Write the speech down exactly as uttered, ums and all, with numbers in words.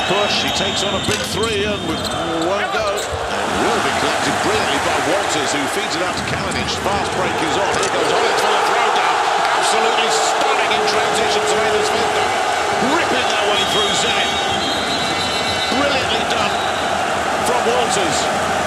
push, he takes on a big three and with one go. And will be collected brilliantly by Walters, who feeds it out to Kalinic. Fast break is on. Here goes Hollins for the throw down. Absolutely stunning in transition to Aiden Smith. Ripping their way through Zen. Brilliantly done from Walters.